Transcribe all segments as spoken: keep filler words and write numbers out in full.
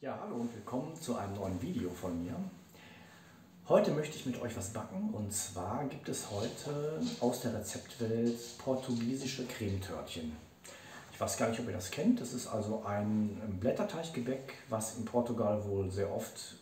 Ja, hallo und willkommen zu einem neuen Video von mir. Heute möchte ich mit euch was backen, und zwar gibt es heute aus der Rezeptwelt portugiesische Cremetörtchen. Ich weiß gar nicht, ob ihr das kennt. Das ist also ein Blätterteiggebäck, was in Portugal wohl sehr oft,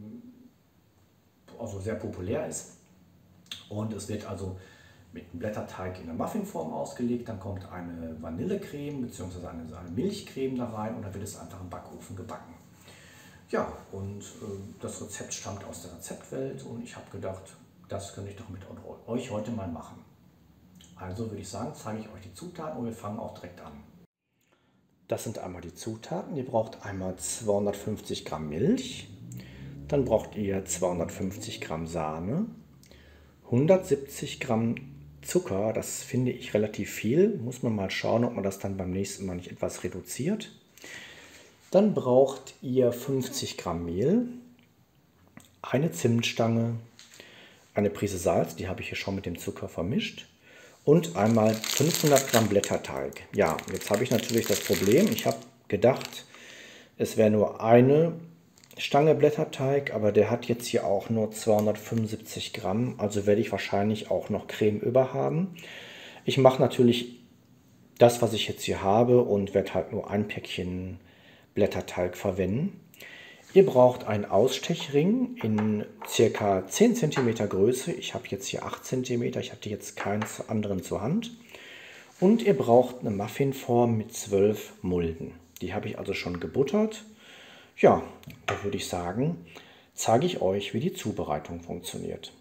also sehr populär ist. Und es wird also mit einem Blätterteig in der Muffinform ausgelegt, dann kommt eine Vanillecreme bzw. eine, eine Milchcreme da rein und dann wird es einfach im Backofen gebacken. Ja, und äh, das Rezept stammt aus der Rezeptwelt und ich habe gedacht, das könnte ich doch mit euch heute mal machen. Also würde ich sagen, zeige ich euch die Zutaten und wir fangen auch direkt an. Das sind einmal die Zutaten. Ihr braucht einmal zweihundertfünfzig Gramm Milch, dann braucht ihr zweihundertfünfzig Gramm Sahne, hundertsiebzig Gramm Zucker, das finde ich relativ viel, muss man mal schauen, ob man das dann beim nächsten Mal nicht etwas reduziert. Dann braucht ihr fünfzig Gramm Mehl, eine Zimtstange, eine Prise Salz, die habe ich hier schon mit dem Zucker vermischt, und einmal fünfhundert Gramm Blätterteig. Ja, jetzt habe ich natürlich das Problem, ich habe gedacht, es wäre nur eine Stange Blätterteig, aber der hat jetzt hier auch nur zweihundertfünfundsiebzig Gramm, also werde ich wahrscheinlich auch noch Creme über haben. Ich mache natürlich das, was ich jetzt hier habe, und werde halt nur ein Päckchen Blätterteig verwenden. Ihr braucht einen Ausstechring in ca. zehn Zentimeter Größe. Ich habe jetzt hier acht Zentimeter, ich hatte jetzt keinen anderen zur Hand. Und ihr braucht eine Muffinform mit zwölf Mulden. Die habe ich also schon gebuttert. Ja, da würde ich sagen, zeige ich euch, wie die Zubereitung funktioniert.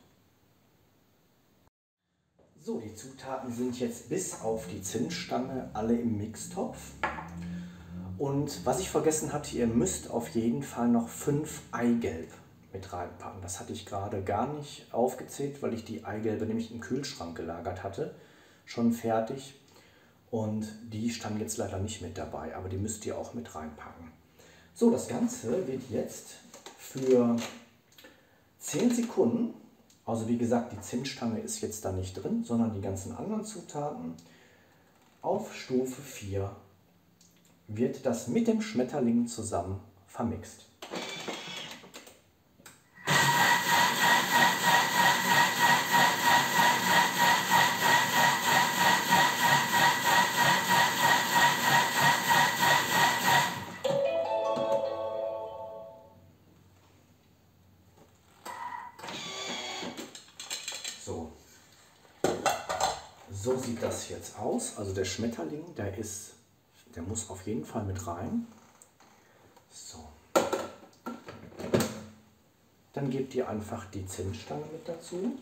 So, die Zutaten sind jetzt bis auf die Zimtstange alle im Mixtopf. Und was ich vergessen hatte, ihr müsst auf jeden Fall noch fünf Eigelb mit reinpacken. Das hatte ich gerade gar nicht aufgezählt, weil ich die Eigelbe nämlich im Kühlschrank gelagert hatte, schon fertig. Und die standen jetzt leider nicht mit dabei, aber die müsst ihr auch mit reinpacken. So, das Ganze wird jetzt für zehn Sekunden, also wie gesagt, die Zimtstange ist jetzt da nicht drin, sondern die ganzen anderen Zutaten, auf Stufe vier wird das mit dem Schmetterling zusammen vermixt. So. So sieht das jetzt aus. Also der Schmetterling, der ist Der muss auf jeden Fall mit rein. So. Dann gebt ihr einfach die Zimtstange mit dazu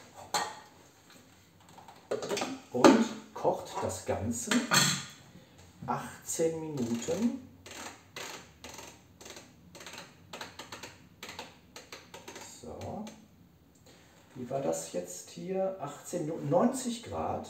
und kocht das Ganze achtzehn Minuten. So. Wie war das jetzt hier? achtzehn Minuten, neunzig Grad.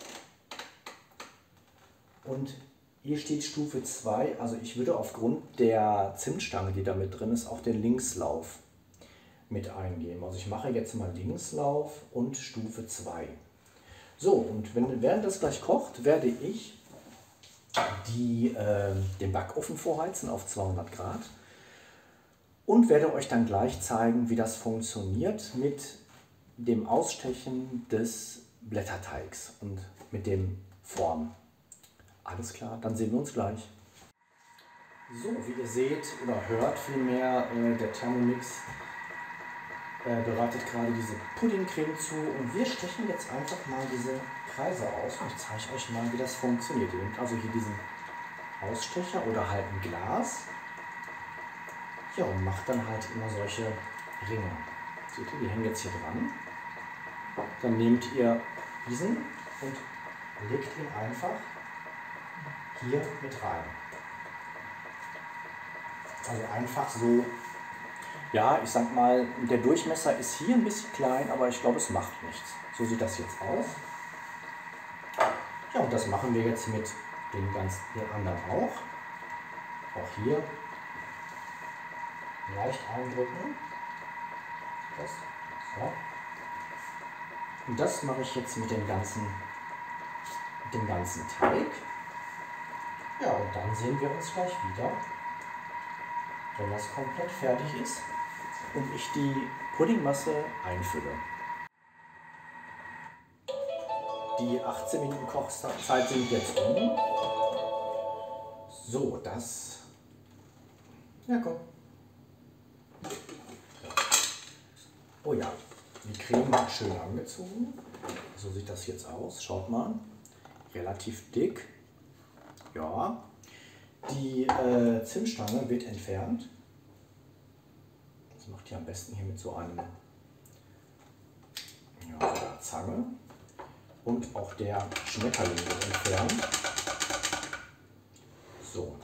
Und hier steht Stufe zwei, also ich würde aufgrund der Zimtstange, die da mit drin ist, auch den Linkslauf mit eingeben. Also ich mache jetzt mal Linkslauf und Stufe zwei. So, und wenn, während das gleich kocht, werde ich die, äh, den Backofen vorheizen auf zweihundert Grad und werde euch dann gleich zeigen, wie das funktioniert mit dem Ausstechen des Blätterteigs und mit dem Form. Alles klar, dann sehen wir uns gleich. So, wie ihr seht oder hört vielmehr, äh, der Thermomix äh, bereitet gerade diese Puddingcreme zu und wir stechen jetzt einfach mal diese Kreise aus und ich zeige euch mal, wie das funktioniert. Ihr nehmt also hier diesen Ausstecher oder halt ein Glas, ja, und macht dann halt immer solche Ringe. Seht ihr, die hängen jetzt hier dran. Dann nehmt ihr diesen und legt ihn einfach hier mit rein. Also einfach so, ja, ich sag mal, der Durchmesser ist hier ein bisschen klein, aber ich glaube, es macht nichts. So sieht das jetzt aus. Ja, und das machen wir jetzt mit den ganzen den anderen auch. Auch hier leicht eindrücken. Das, so. Und das mache ich jetzt mit dem ganzen, mit dem ganzen Teig. Ja, und dann sehen wir uns gleich wieder. wenn das komplett fertig ist und ich die Puddingmasse einfülle. Die achtzehn Minuten Kochzeit sind jetzt um. So, das... Ja, komm. Oh ja, die Creme hat schön angezogen. So sieht das jetzt aus. Schaut mal. Relativ dick. Ja. Die äh, Zimtstange wird entfernt. Das macht ihr am besten hier mit so einem ja, so einer Zange. Und auch der Schmetterling wird entfernt. So.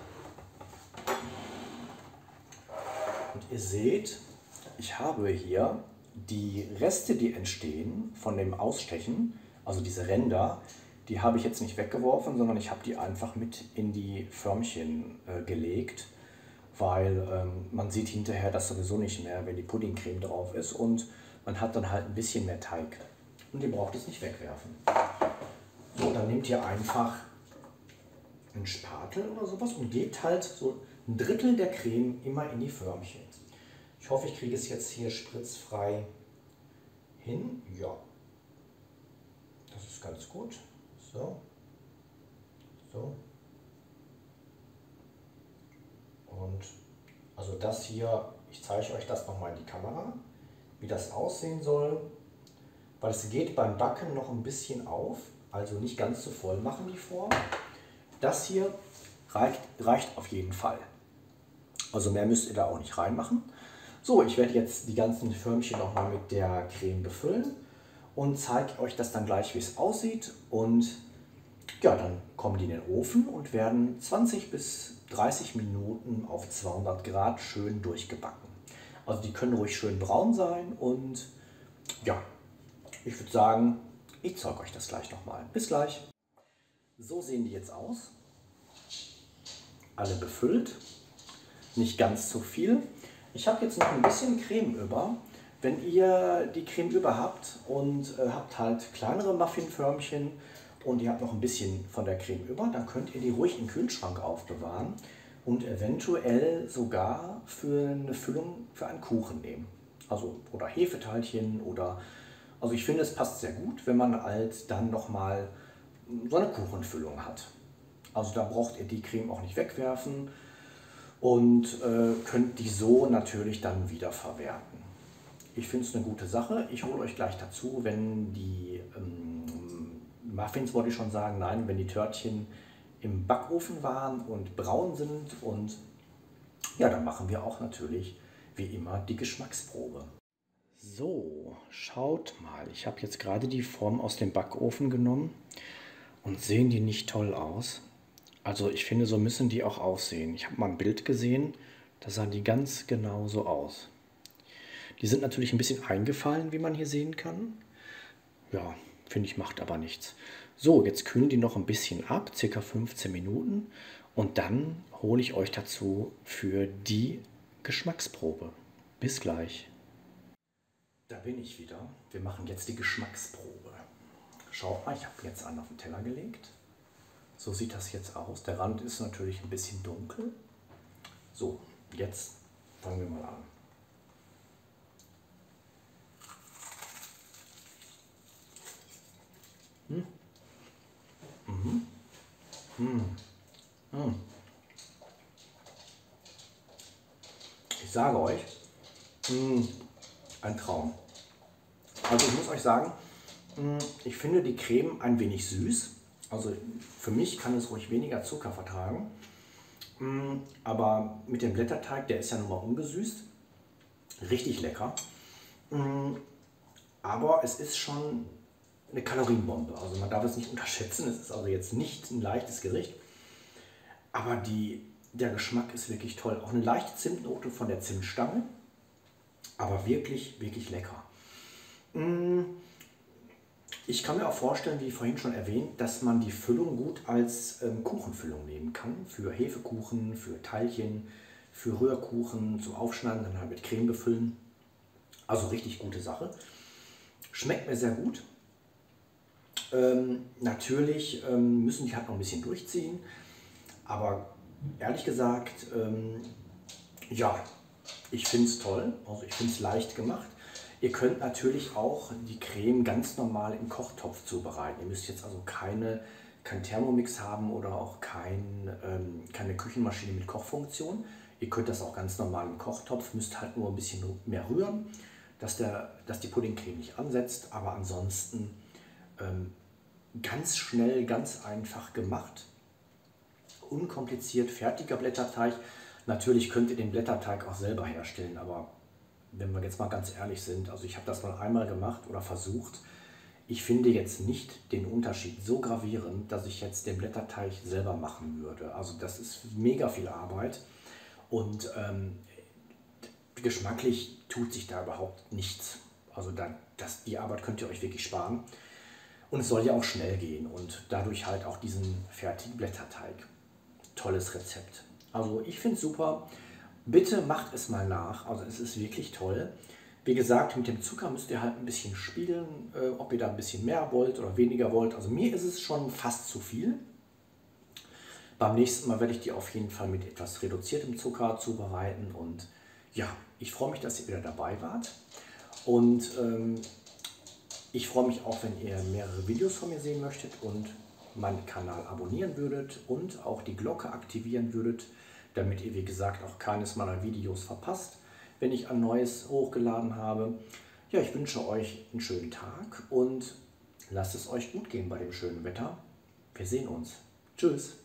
Und ihr seht, ich habe hier die Reste, die entstehen von dem Ausstechen, also diese Ränder, die habe ich jetzt nicht weggeworfen, sondern ich habe die einfach mit in die Förmchen äh, gelegt, weil ähm, man sieht hinterher das sowieso nicht mehr, wenn die Puddingcreme drauf ist und man hat dann halt ein bisschen mehr Teig und ihr braucht es nicht wegwerfen. So, dann nehmt ihr einfach einen Spatel oder sowas und gebt halt so ein Drittel der Creme immer in die Förmchen. Ich hoffe, ich kriege es jetzt hier spritzfrei hin. Ja, das ist ganz gut. So, so. Und also das hier, ich zeige euch das nochmal in die Kamera, wie das aussehen soll, weil es geht beim Backen noch ein bisschen auf, also nicht ganz so voll machen die Form. Das hier reicht, reicht auf jeden Fall. Also mehr müsst ihr da auch nicht reinmachen. So, ich werde jetzt die ganzen Förmchen nochmal mit der Creme befüllen und zeige euch das dann gleich, wie es aussieht. Und ja, dann kommen die in den Ofen und werden zwanzig bis dreißig Minuten auf zweihundert Grad schön durchgebacken. Also die können ruhig schön braun sein und ja, ich würde sagen, ich zeige euch das gleich nochmal. Bis gleich. So sehen die jetzt aus. Alle befüllt. Nicht ganz so viel. Ich habe jetzt noch ein bisschen Creme über. Wenn ihr die Creme über habt und äh, habt halt kleinere Muffinförmchen und ihr habt noch ein bisschen von der Creme über, dann könnt ihr die ruhig im Kühlschrank aufbewahren und eventuell sogar für eine Füllung für einen Kuchen nehmen. Also oder Hefeteilchen oder, also ich finde, es passt sehr gut, wenn man halt dann nochmal so eine Kuchenfüllung hat. Also da braucht ihr die Creme auch nicht wegwerfen und äh, könnt die so natürlich dann wieder verwerten. Ich finde es eine gute Sache. Ich hole euch gleich dazu, wenn die ähm, Muffins, wollte ich schon sagen, nein, wenn die Törtchen im Backofen waren und braun sind. Und ja, dann machen wir auch natürlich wie immer die Geschmacksprobe. So, schaut mal, ich habe jetzt gerade die Form aus dem Backofen genommen und sehen die nicht toll aus? Also ich finde, so müssen die auch aussehen. Ich habe mal ein Bild gesehen, da sahen die ganz genau so aus. Die sind natürlich ein bisschen eingefallen, wie man hier sehen kann. Ja, finde ich, macht aber nichts. So, jetzt kühlen die noch ein bisschen ab, circa fünfzehn Minuten. Und dann hole ich euch dazu für die Geschmacksprobe. Bis gleich. Da bin ich wieder. Wir machen jetzt die Geschmacksprobe. Schaut mal, ich habe jetzt einen auf den Teller gelegt. So sieht das jetzt aus. Der Rand ist natürlich ein bisschen dunkel. So, jetzt fangen wir mal an. Hm. Mhm. Hm. Hm. Ich sage euch, hm, ein Traum. Also ich muss euch sagen, hm, ich finde die Creme ein wenig süß. Also für mich kann es ruhig weniger Zucker vertragen. Hm, aber mit dem Blätterteig, der ist ja nun mal ungesüßt, richtig lecker. Hm, aber es ist schon eine Kalorienbombe. Also man darf es nicht unterschätzen. Es ist also jetzt nicht ein leichtes Gericht. Aber die, der Geschmack ist wirklich toll. Auch eine leichte Zimtnote von der Zimtstange. Aber wirklich, wirklich lecker. Ich kann mir auch vorstellen, wie vorhin schon erwähnt, dass man die Füllung gut als ähm, Kuchenfüllung nehmen kann. Für Hefekuchen, für Teilchen, für Rührkuchen zum Aufschneiden, dann halt mit Creme befüllen. Also richtig gute Sache. Schmeckt mir sehr gut. Ähm, natürlich ähm, müssen die halt noch ein bisschen durchziehen. Aber ehrlich gesagt, ähm, Ja, ich finde es toll, also ich finde es leicht gemacht. Ihr könnt natürlich auch die Creme ganz normal im Kochtopf zubereiten. Ihr müsst jetzt also keine, kein Thermomix haben oder auch kein, ähm, keine Küchenmaschine mit Kochfunktion. Ihr könnt das auch ganz normal im Kochtopf, müsst halt nur ein bisschen mehr rühren, dass, der, dass die Puddingcreme nicht ansetzt. Aber ansonsten ähm, ganz schnell, ganz einfach gemacht. Unkompliziert, fertiger Blätterteig. Natürlich könnt ihr den Blätterteig auch selber herstellen, aber wenn wir jetzt mal ganz ehrlich sind, also ich habe das mal einmal gemacht oder versucht. Ich finde jetzt nicht den Unterschied so gravierend, dass ich jetzt den Blätterteig selber machen würde. Also das ist mega viel Arbeit und ähm, geschmacklich tut sich da überhaupt nichts. Also da, das, die Arbeit könnt ihr euch wirklich sparen. Und es soll ja auch schnell gehen und dadurch halt auch diesen fertigen Blätterteig. Tolles Rezept. Also ich finde es super. Bitte macht es mal nach. Also es ist wirklich toll. Wie gesagt, mit dem Zucker müsst ihr halt ein bisschen spielen, äh, ob ihr da ein bisschen mehr wollt oder weniger wollt. Also mir ist es schon fast zu viel. Beim nächsten Mal werde ich die auf jeden Fall mit etwas reduziertem Zucker zubereiten. Und ja, ich freue mich, dass ihr wieder dabei wart. Und ähm, ich freue mich auch, wenn ihr mehrere Videos von mir sehen möchtet und meinen Kanal abonnieren würdet und auch die Glocke aktivieren würdet, damit ihr, wie gesagt, auch keines meiner Videos verpasst, wenn ich ein neues hochgeladen habe. Ja, ich wünsche euch einen schönen Tag und lasst es euch gut gehen bei dem schönen Wetter. Wir sehen uns. Tschüss.